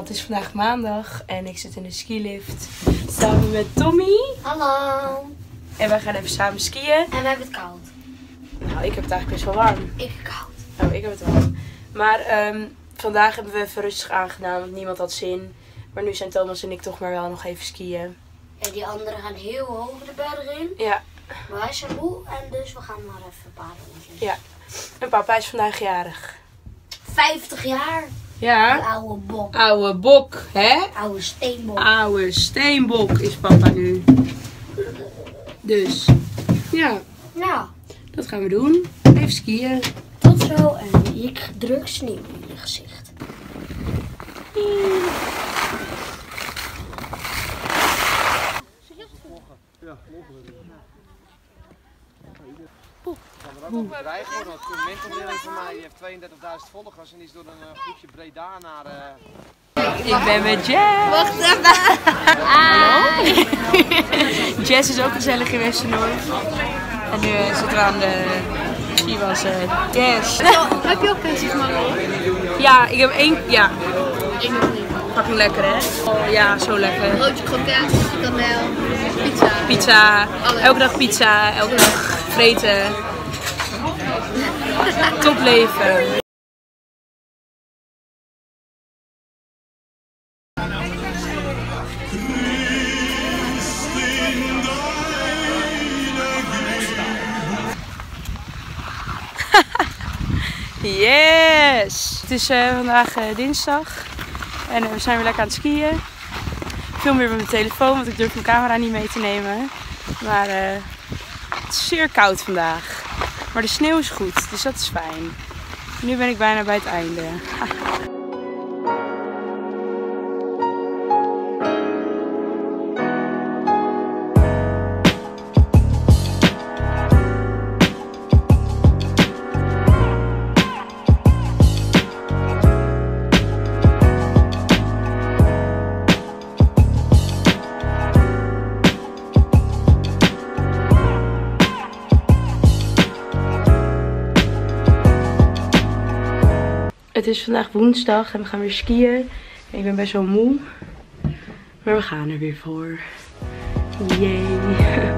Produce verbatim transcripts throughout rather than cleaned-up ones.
Nou, het is vandaag maandag en ik zit in de skilift samen met Tommy. Hallo. En wij gaan even samen skiën. En we hebben het koud. Nou, ik heb het eigenlijk best wel warm. Ik koud. Oh, ik heb het warm. Maar um, vandaag hebben we even rustig aangedaan, want niemand had zin. Maar nu zijn Thomas en ik toch maar wel nog even skiën. En die anderen gaan heel hoog de berg in. Ja. Maar wij zijn moe en dus we gaan maar even een paar rondjes. Ja. En papa is vandaag jarig. vijftig jaar. Ja. Die oude bok. Oude bok, hè? Oude steenbok. Oude steenbok is papa nu. Dus, ja. Nou, Dat gaan we doen. Even skiën. tot zo en ik druk sneeuw in je gezicht. Ja, ook bedrijf geworden. Want een mentorleerling van mij die heeft tweeëndertigduizend volgers en die is door een uh, groepje Breda naar... Uh... Ik ben met Jess. Wacht even. Hallo. Jess is ook gezellig in Westernoord. En nu uh, zitten we aan de... Ski was uh, Jess. Heb je ook kunstjes, Marie? Ja, ik heb één... Ja, Ik nog niet. fucking lekker hè. Oh, ja, zo lekker. Broodje kroket, frikandel, pizza. Pizza. Alles. Elke dag pizza. Elke dag vreten. Top leven. Yes! Het is uh, vandaag uh, dinsdag en uh, we zijn weer lekker aan het skiën. Ik film weer met mijn telefoon, want ik durf mijn camera niet mee te nemen. Maar uh, het is zeer koud vandaag. Maar de sneeuw is goed, dus dat is fijn. Nu ben ik bijna bij het einde. Het is vandaag woensdag en we gaan weer skiën. En ik ben best wel moe. Maar we gaan er weer voor. Yay!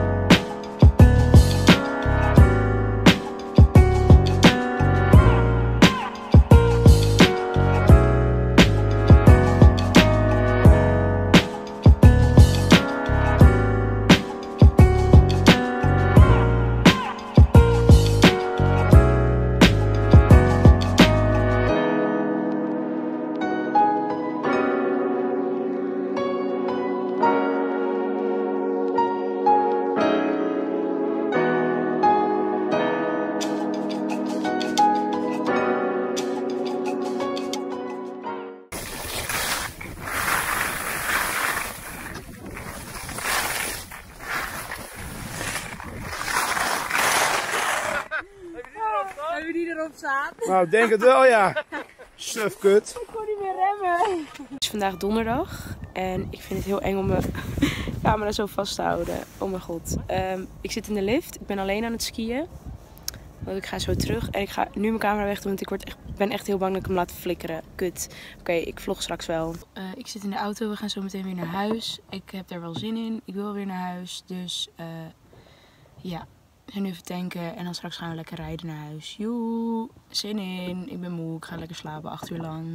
Hebben we die erop staan? Nou, denk het wel ja. Sufkut. Ik kon niet meer remmen. Het is vandaag donderdag en ik vind het heel eng om mijn camera zo vast te houden. Oh mijn god. Um, ik zit in de lift. Ik ben alleen aan het skiën. Want ik ga zo terug en ik ga nu mijn camera weg doen, want ik word echt, ben echt heel bang dat ik hem laat flikkeren. Kut. Oké, okay, ik vlog straks wel. Uh, ik zit in de auto. We gaan zo meteen weer naar huis. Ik heb daar wel zin in. Ik wil weer naar huis. Dus uh, ja. We gaan nu even tanken en dan straks gaan we lekker rijden naar huis. Joe, zin in. Ik ben moe. Ik ga lekker slapen, acht uur lang.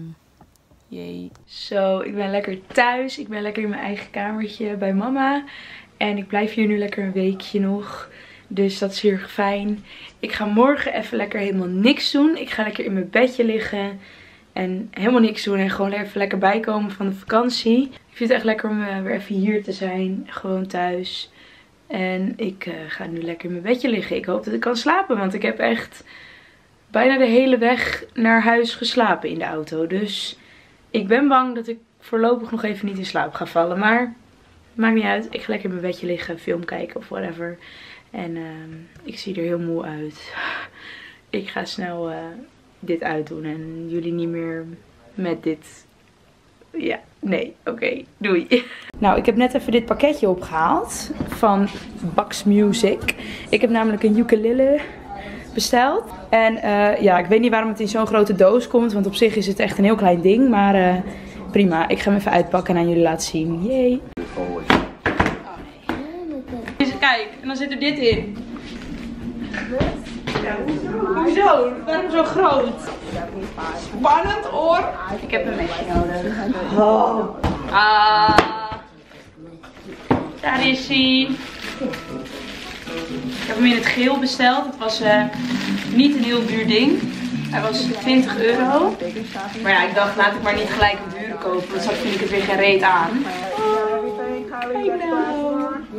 Jee. Zo, ik ben lekker thuis. Ik ben lekker in mijn eigen kamertje bij mama. En ik blijf hier nu lekker een weekje nog. Dus dat is heel erg fijn. Ik ga morgen even lekker helemaal niks doen. Ik ga lekker in mijn bedje liggen. En helemaal niks doen. En gewoon even lekker bijkomen van de vakantie. Ik vind het echt lekker om uh, weer even hier te zijn. Gewoon thuis. En ik uh, ga nu lekker in mijn bedje liggen. Ik hoop dat ik kan slapen. Want ik heb echt bijna de hele weg naar huis geslapen in de auto. Dus ik ben bang dat ik voorlopig nog even niet in slaap ga vallen. Maar maakt niet uit. Ik ga lekker in mijn bedje liggen. Film kijken of whatever. En uh, ik zie er heel moe uit. Ik ga snel uh, dit uitdoen. En jullie niet meer met dit. Ja, nee. Oké, okay, doei. Nou, ik heb net even dit pakketje opgehaald van Bax Music. Ik heb namelijk een ukulele besteld. En uh, ja, ik weet niet waarom het in zo'n grote doos komt. Want op zich is het echt een heel klein ding. Maar uh, Prima, ik ga hem even uitpakken en aan jullie laten zien. Yay. Dus kijk, en dan zit er dit in. Ja, hoezo? Waarom zo groot? Spannend hoor. Ik heb een mesje nodig. Oh. Ah. Daar is hij. Ik heb hem in het geel besteld. Het was uh, niet een heel duur ding. Hij was twintig euro. Maar ja, ik dacht laat ik maar niet gelijk een dure kopen. Want straks vind ik het weer geen reet aan. Kijk nou.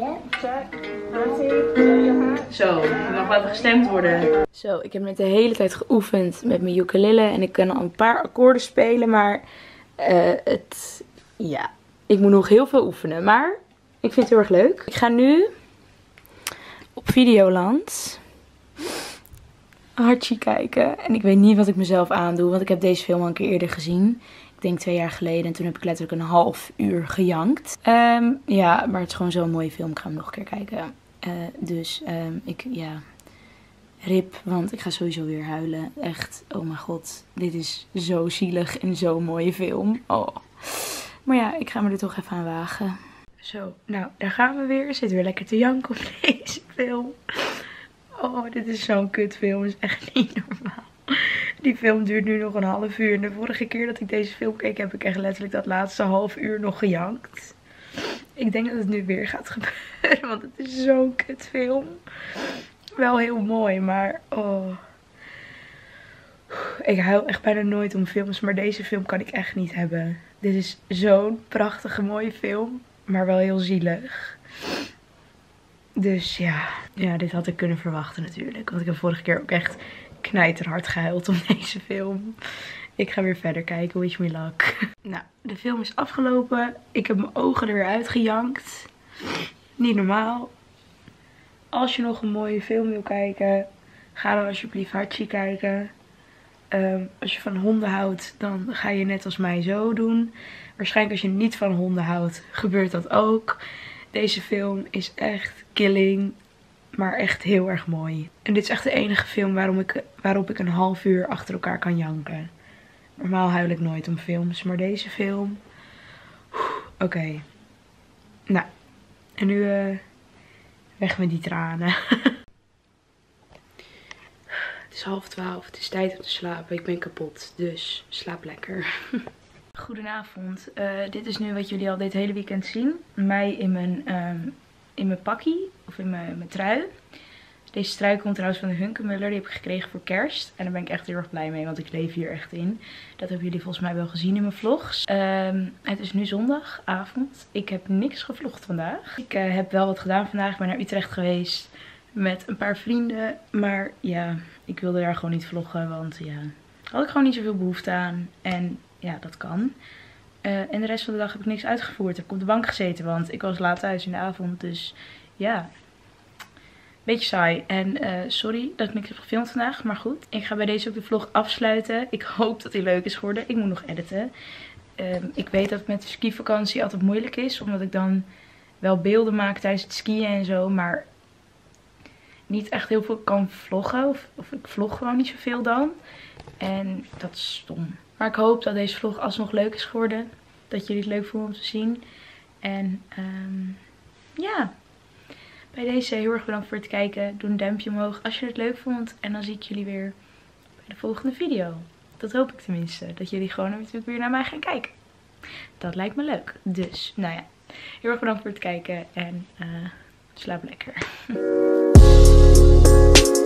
Zo, er mag wel gestemd worden. Zo, ik heb net de hele tijd geoefend met mijn ukulele. En ik kan al een paar akkoorden spelen. Maar uh, het, ja, ik moet nog heel veel oefenen. Maar ik vind het heel erg leuk. Ik ga nu op Videoland Hachi kijken. En ik weet niet wat ik mezelf aandoe. Want ik heb deze film al een keer eerder gezien. Ik denk twee jaar geleden. En toen heb ik letterlijk een half uur gejankt. Um, ja, maar het is gewoon zo'n mooie film. Ik ga hem nog een keer kijken. Uh, dus um, ik, ja, rip. Want ik ga sowieso weer huilen. Echt, oh mijn god. Dit is zo zielig en zo'n mooie film. Oh. Maar ja, ik ga me er toch even aan wagen. Zo, nou, daar gaan we weer. Zit weer lekker te janken op deze film. Oh, dit is zo'n kutfilm. Dat is echt niet normaal. Die film duurt nu nog een half uur. En de vorige keer dat ik deze film keek, heb ik echt letterlijk dat laatste half uur nog gejankt. Ik denk dat het nu weer gaat gebeuren. Want het is zo'n kutfilm. Wel heel mooi, maar oh. Ik huil echt bijna nooit om films. Maar deze film kan ik echt niet hebben. Dit is zo'n prachtige mooie film. Maar wel heel zielig. Dus ja, ja, dit had ik kunnen verwachten natuurlijk. Want ik heb vorige keer ook echt knijterhard gehuild om deze film. Ik ga weer verder kijken, wish me luck. Nou, de film is afgelopen. Ik heb mijn ogen er weer uitgejankt. Niet normaal. Als je nog een mooie film wil kijken, ga dan alsjeblieft Hachi kijken. Um, als je van honden houdt, dan ga je net als mij zo doen. Waarschijnlijk als je niet van honden houdt, gebeurt dat ook. Deze film is echt killing, maar echt heel erg mooi. En dit is echt de enige film waarom ik, waarop ik een half uur achter elkaar kan janken. Normaal huil ik nooit om films, maar deze film... Oké. Okay. Nou, en nu uh, weg met die tranen. Het is half twaalf, het is tijd om te slapen. Ik ben kapot, dus slaap lekker. Goedenavond. Uh, dit is nu wat jullie al dit hele weekend zien. Mij in mijn, um, in mijn pakkie, of in mijn, mijn trui. Deze trui komt trouwens van de Hunkemuller. Die heb ik gekregen voor kerst. En daar ben ik echt heel erg blij mee, want ik leef hier echt in. Dat hebben jullie volgens mij wel gezien in mijn vlogs. Um, het is nu zondagavond. Ik heb niks gevlogd vandaag. Ik uh, heb wel wat gedaan vandaag. Ik ben naar Utrecht geweest met een paar vrienden. Maar ja, ik wilde daar gewoon niet vloggen, want ja, had ik gewoon niet zoveel behoefte aan. En ja, dat kan. Uh, en de rest van de dag heb ik niks uitgevoerd. Heb ik op de bank gezeten, want ik was laat thuis in de avond. Dus ja, beetje saai. En uh, sorry dat ik niks heb gefilmd vandaag. Maar goed, ik ga bij deze ook de vlog afsluiten. Ik hoop dat die leuk is geworden. Ik moet nog editen. Uh, ik weet dat het met de skivakantie altijd moeilijk is. Omdat ik dan wel beelden maak tijdens het skiën en zo. Maar niet echt heel veel kan vloggen. Of, of ik vlog gewoon niet zoveel dan. En dat is stom. Maar ik hoop dat deze vlog alsnog leuk is geworden. Dat jullie het leuk vonden om te zien. En um, ja, bij deze heel erg bedankt voor het kijken. Doe een duimpje omhoog als je het leuk vond. En dan zie ik jullie weer bij de volgende video. Dat hoop ik tenminste. Dat jullie gewoon natuurlijk weer naar mij gaan kijken. Dat lijkt me leuk. Dus, nou ja. Heel erg bedankt voor het kijken. En uh, slaap lekker.